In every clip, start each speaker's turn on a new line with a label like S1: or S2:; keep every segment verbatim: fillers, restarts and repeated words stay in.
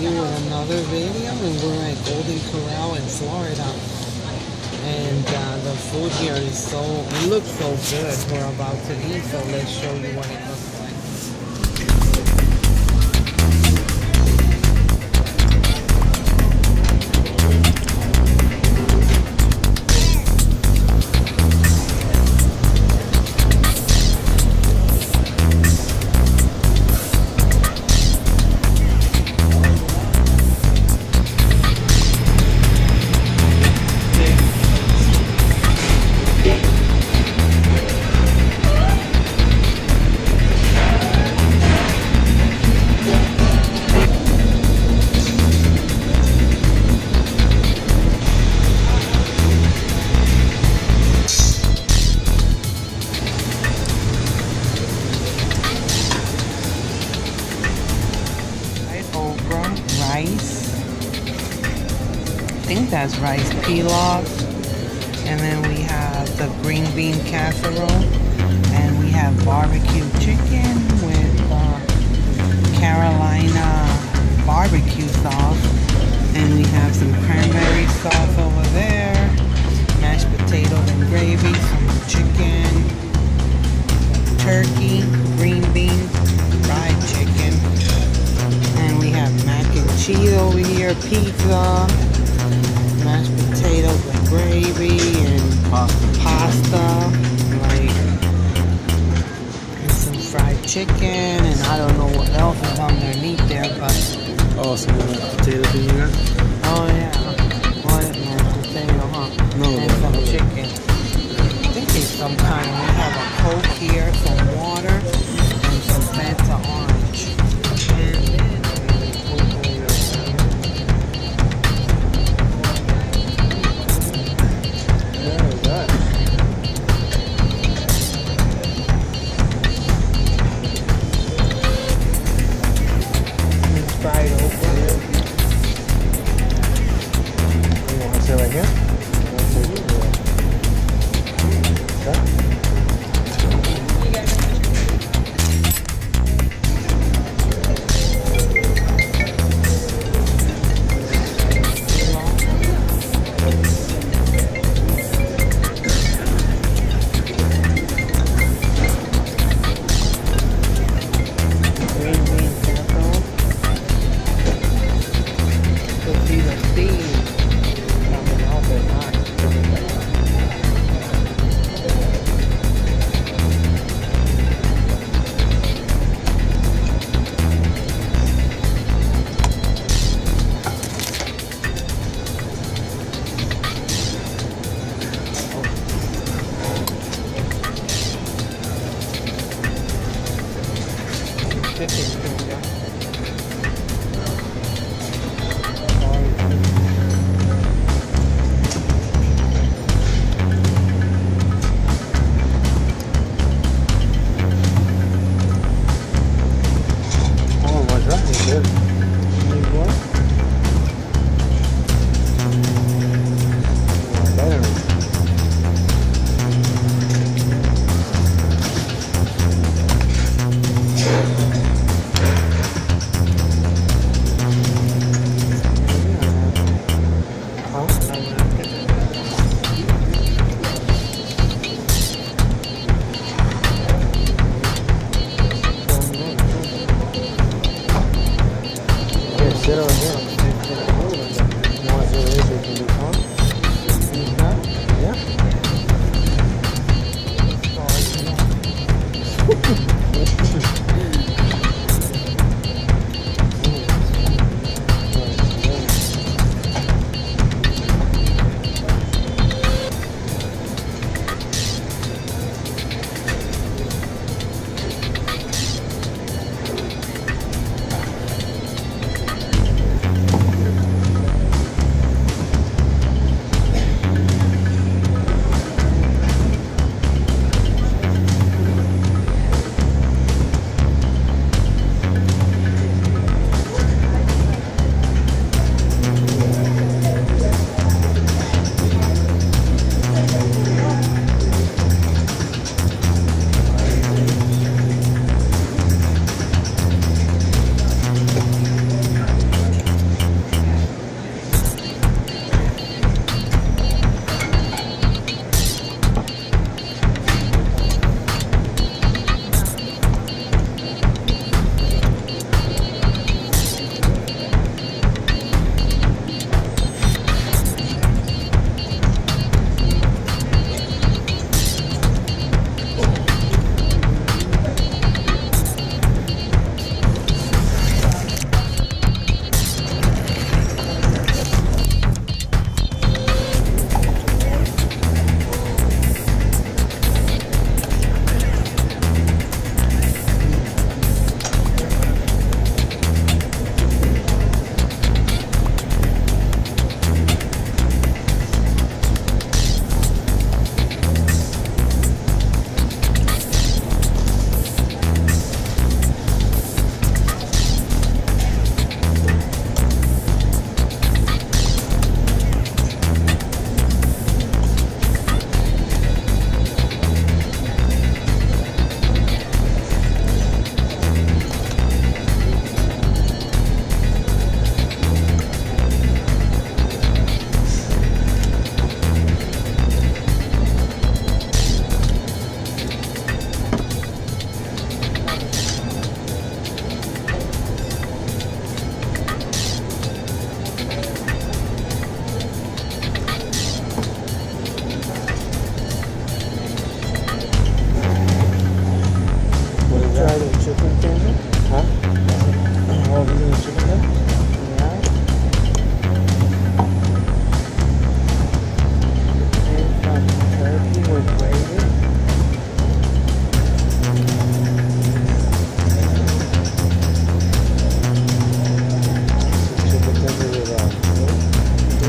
S1: you with another video, and we're at Golden Corral in Florida. And uh, the food here is so, it looks so good. We're about to eat, so let's show you what it looks like. Rice, I think that's rice pilaf, and then we have the green bean casserole, and we have barbecue chicken with uh, Carolina barbecue sauce, and we have some cranberry sauce over there, mashed potatoes and gravy, some chicken, turkey, green beans, fried chicken. And we have mac and cheese over here, pizza, mashed potatoes and gravy, and pasta, pasta like, and some fried chicken, and I don't know what else is underneath there, but...
S2: Oh, some mashed potatoes in here?
S1: Oh yeah, what mashed potato, huh?
S2: No.
S1: And some chicken. I think it's some kind, we have a Coke here, some water, and some Fanta orange. And then fried okra.
S2: You want to sit right here? You want to sit here? Okay.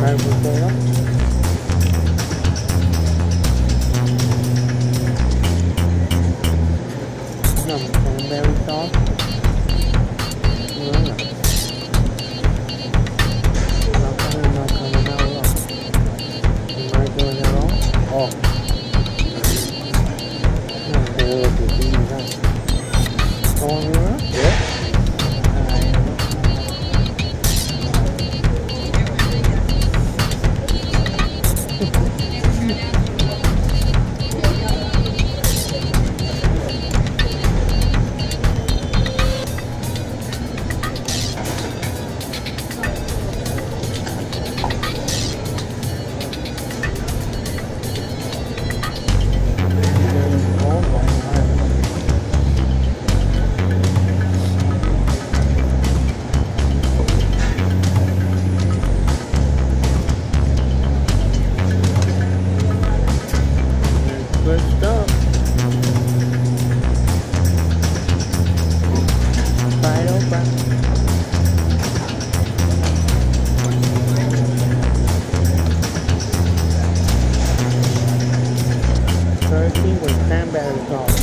S2: mashed potato. Some cranberry sauce. Mm. Not coming, not coming out wrong. Am I doing it wrong? Oh. No, they will be doing that. Going around? Yeah. Good stuff. Fried okra. Turkey with cranberry sauce.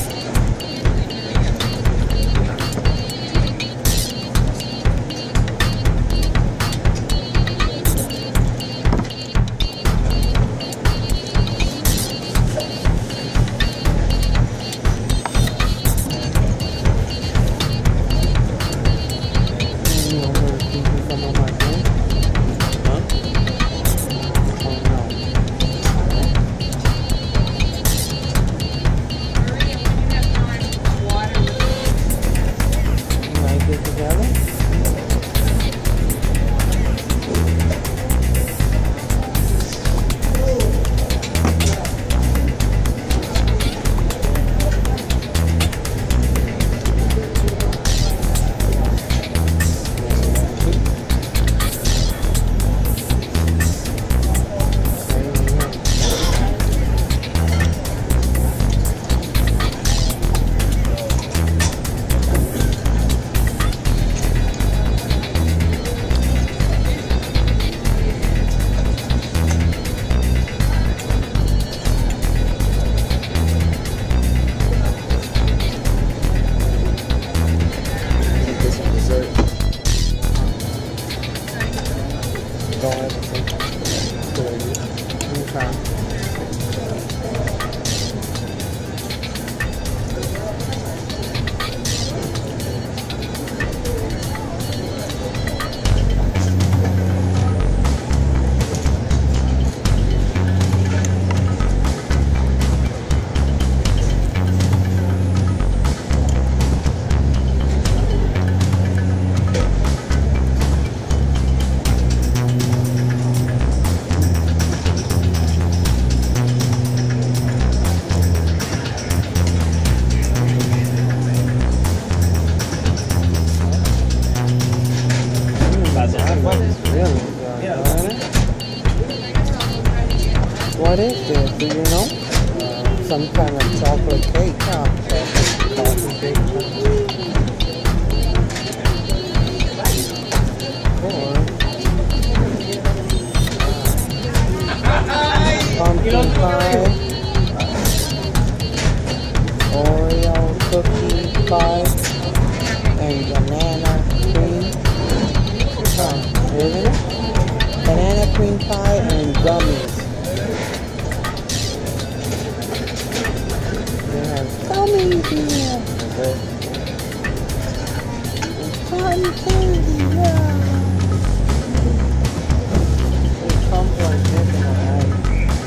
S2: Go ahead and take it. Okay. What is this? Do you know? Uh, some kind of chocolate cake. Huh? Chocolate, chocolate cake. Or pumpkin pie, Oreo cookie pie, and banana cream. Huh, isn't it? Banana cream pie and gummies. Gummies here. Okay. Cotton candy, yeah. It comes like this in a bag.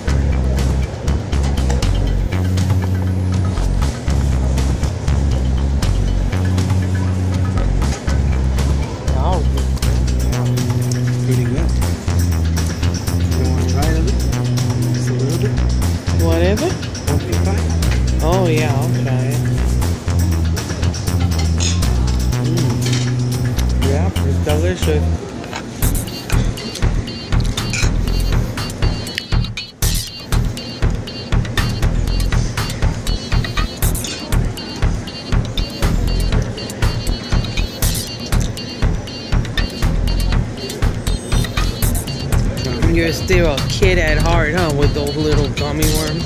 S2: Wow. Pretty good. You want to try a little? Just a little bit?
S1: Whatever?
S2: Pumpkin pie?
S1: Oh yeah, I'll try it.
S2: Mm.
S1: You're still a kid at heart, huh? With those little gummy worms.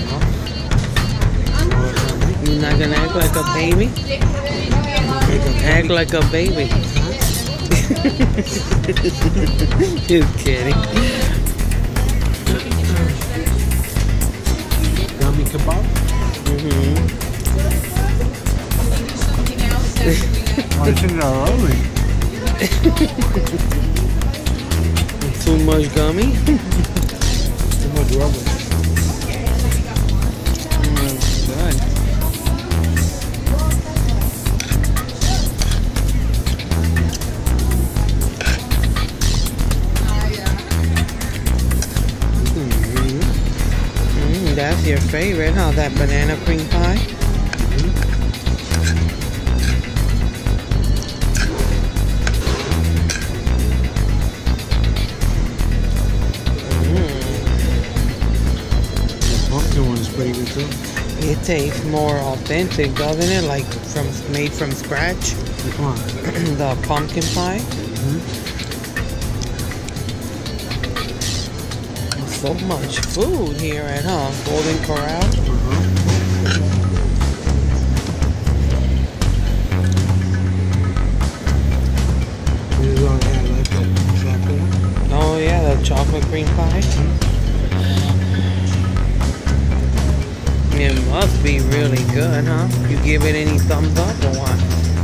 S1: You're not gonna act like a baby? Act like a baby. Just kidding.
S2: Gummy kebab?
S1: Mm-hmm.
S2: I think they're rolling.
S1: Too much gummy?
S2: Too much rubber.
S1: Mm, good. Mm, that's your favorite, huh? That banana cream pie?
S2: Pretty good too.
S1: It tastes more authentic, doesn't it? Like from made from scratch.
S2: Which one?
S1: The pumpkin pie.
S2: Mm-hmm.
S1: So much food here at huh? Golden Corral.
S2: Uh-huh. This is all they had like that chocolate.
S1: Oh yeah, the chocolate cream pie. It must be really good, huh? You give it any thumbs up or what?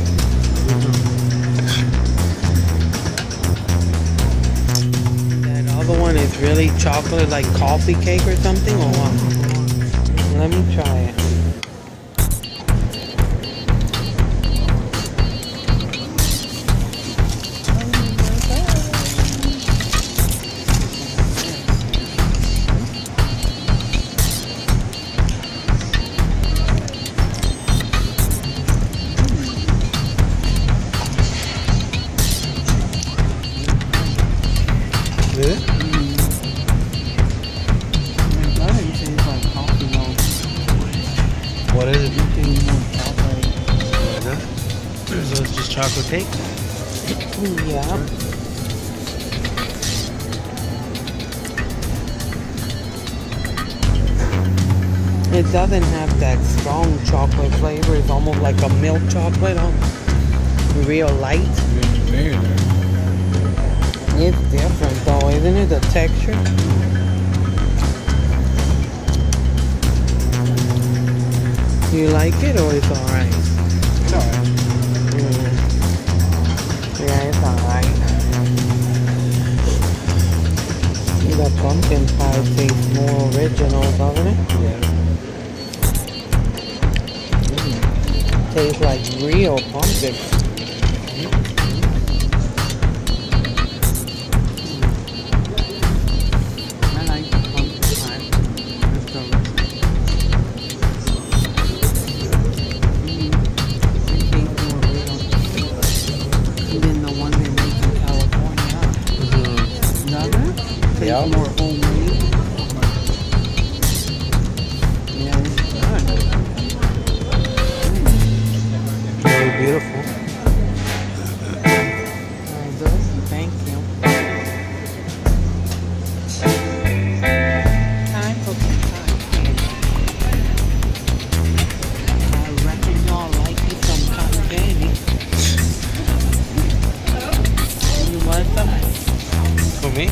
S1: Mm-hmm. That other one is really chocolate, like coffee cake or something, or what? Let me try it.
S2: Yeah? What is it? Yeah. So it's just chocolate cake?
S1: Yeah. It doesn't have that strong chocolate flavor. It's almost like a milk chocolate, huh? Real light.
S2: Very nice.
S1: It's different though, isn't it? The texture. You like it or it's alright?
S2: It's alright.
S1: Mm. Yeah, it's alright. The pumpkin pie tastes more original, doesn't it?
S2: Yeah.
S1: Mm. Tastes like real pumpkin.
S2: Yeah.
S1: More homemade. Yeah, it's good.
S2: Very beautiful.
S1: Very good. Thank you. Time for some cotton candy. I reckon y'all like me some cotton candy. You want some?
S2: For me?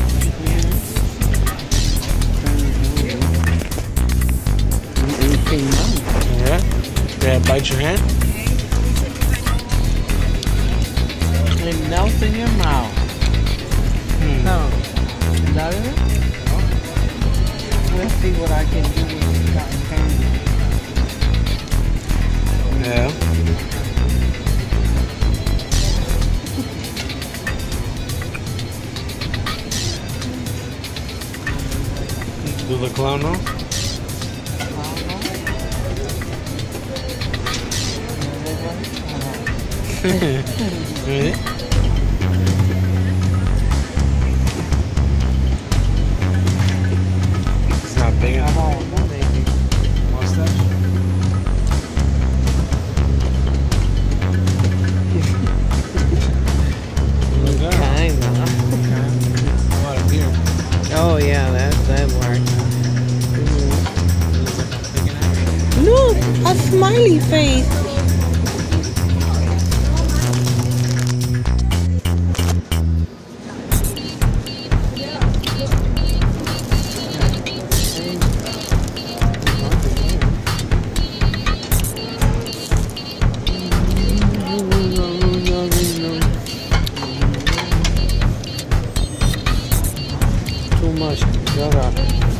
S2: Yeah? Yeah, bite your hand?
S1: It melts in your mouth.
S2: Hmm.
S1: No. Does it? Let's see what I can do with this cotton candy.
S2: Yeah. Do the clown now? Really? It's not big enough.
S1: Come on, baby.
S2: Mustache?
S1: Kinda.
S2: A lot of beer.
S1: Oh Oh yeah, that that worked. Mm-hmm. Look, a smiley face. Too much. Shut up.